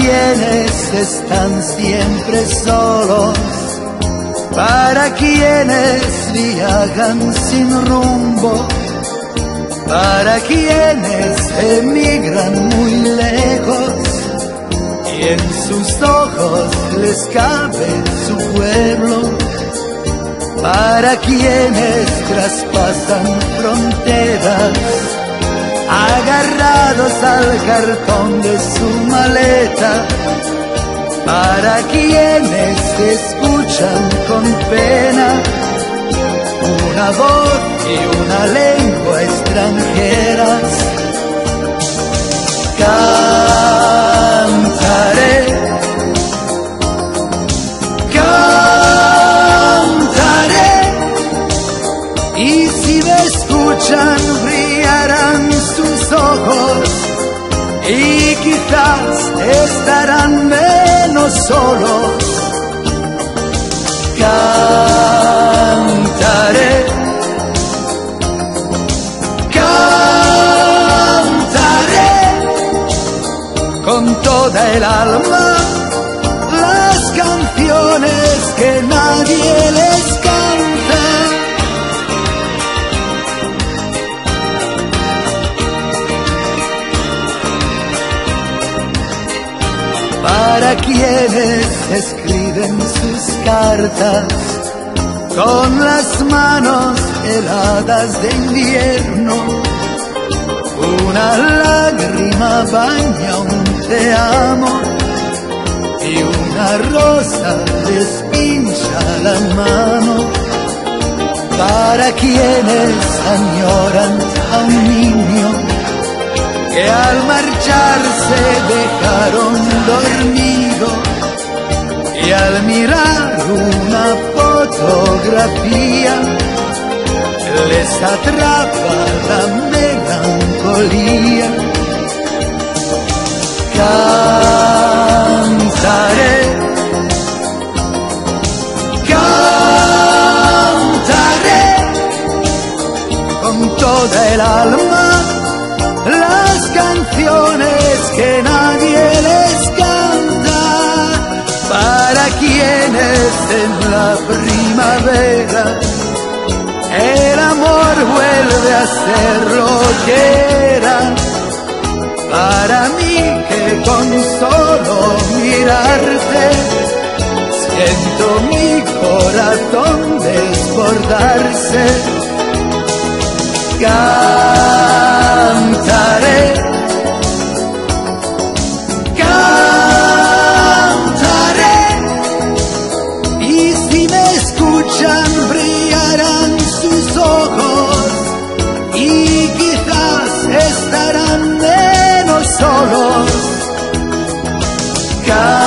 quienes están siempre solos, para quienes viajan sin rumbo, para quienes emigran muy lejos y en sus ojos les cabe su pueblo, para quienes traspasan fronteras agarrados al cartón de su maleta, para quienes escuchan con pena una voz y una lengua extranjeras. Cantaré, cantaré, y si me escuchan brillarán sus ojos y quizás estarán menos solos. Cantaré, cantaré con toda el alma las canciones que nadie les canta. Para quienes escriben sus cartas con las manos heladas de invierno, una lágrima baña un te amo y una rosa les pincha la mano. Para quienes añoran a un niño que al marcharse dejaron dormido, y al mirar una fotografía les atrapa la melancolía. Cantaré, cantaré con toda el alma las canciones que nadie les canta, para quienes en la primavera el amor vuelve a ser lo que era, para mí que con solo mirarte siento mi corazón desbordarse. Cantaré, cantaré, y si me escuchan brillarán sus ojos y quizás estarán menos solos.